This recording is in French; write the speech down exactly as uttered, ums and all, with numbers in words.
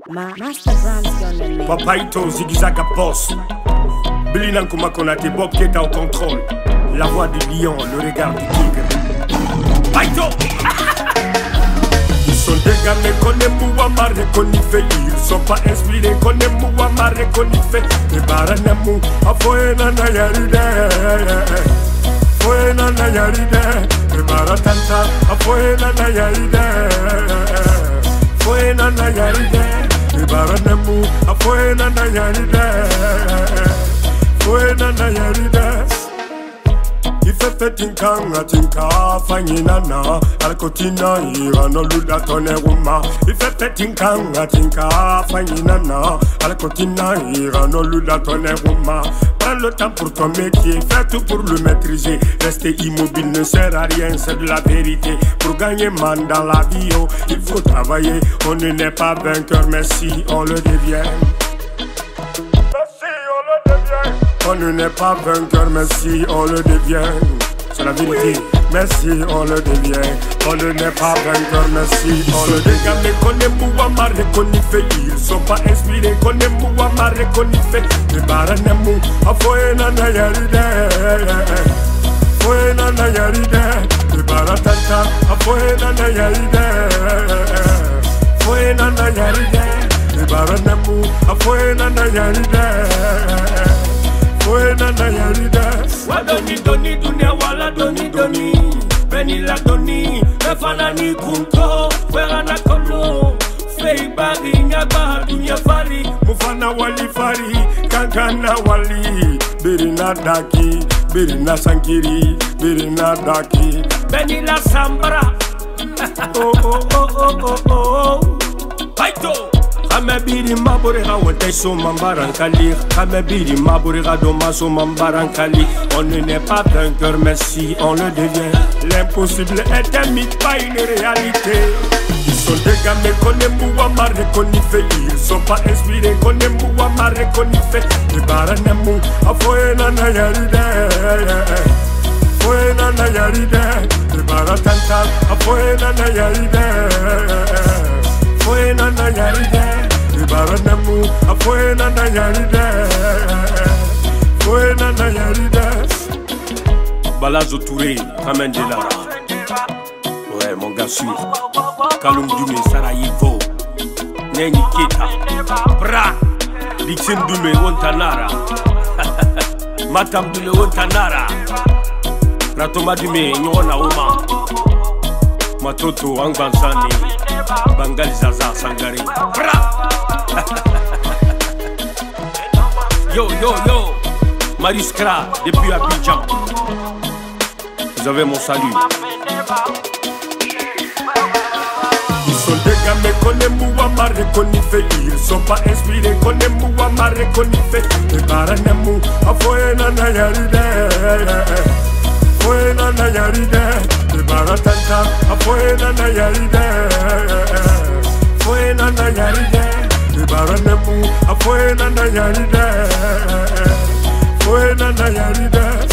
Ma Master Browns on the name. Papaito zigzaga boss. Billy Nankuma Konate, Bob Keta au contrôle. La voix du lion, le regard du tigre. Paito. Ils sont des gars mais qu'on aime Mouama reconifé. Ils sont pas inspirés qu'on aime Mouama reconifé. Les baranamou, afoena na yaride. Afoena na yaride. Les baratanta, afoena na yaride. Afoena na yaride. Les baranamou, afoena na yaride. Afoena na yaride. Ifefe tinkanga tinka fanyina na alkotina ira no luda tone ruma. Ifefe tinkanga tinka fanyina na alkotina ira no luda tone ruma. Prends le temps pour ton métier, fais tout pour le maîtriser. Rester immobile ne sert à rien, c'est de la vérité. Pour gagner man dans la vie, oh, il faut travailler. On ne n'est pas vainqueur, mais si on le devient. On ne n'est pas vainqueur, mais si on le devient. C'est la vérité, mais si on le devient. On ne n'est pas vainqueur, mais si on le devient. Mais qu'on est Mouama reconifé. Ils sont pas inspirés, qu'on est Mouama reconifé. Les baranamou, afoena na yaride. Afoena na yaride. Les baratanta, afoena na yaride. Afoena na yaride. Les baranamou, afoena na yaride. Afoena na yaride. Wadoni doni dunia wala doni doni. Beni la doni, mefana ni kunto. Fera na kono, fei bari nyaba dunia fari. Mufana wali fari, kankana wali. Birina daki, birina sankiri, birina daki. Beni la sambara. Oh oh oh oh oh oh. Paito. Kamebiri maborega wente so mambarankali. Kamebiri maborega doma so mambarankali. On ne n'est pas vainqueur mais si on le devient. L'impossible est un mythe, pas une réalité. Ils sont des gars mais qu'on aime Mouama reconifé. Ils sont pas inspirés qu'on aime Mouama reconifé. Les baranamou, afoena na yaride. Afoena na yaride. Les baratanta, afoena na yaride. Afoena na yaride. Les baranamou, afoena na yaride. Afoena na yaride. Balazo Touré, Kamendela. Ouais, mon gars sûr. Kaloum Doumé, Sarajevo. Neni Keta. Bra. Dixon Doumé, Wontanara. Matam Doumé, Wontanara. Ratoma Doumé, Nyona Oma. Matoto, Angbansani. Bangali Zaza, Sangari. Bra. Yo, yo, yo. Marius Kra, depuis Abidjan. Vous avez mon salut. Ils sont des gars mais qu'on est Mouama reconifé. Ils sont pas inspirés qu'on est Mouama reconifé. Les baranamou, afoena na yaride. Afoena na yaride. Les baratanta, afoena na yaride. Afoena na yaride. Les baranamou, afoena na yaride. Afoena na yaride.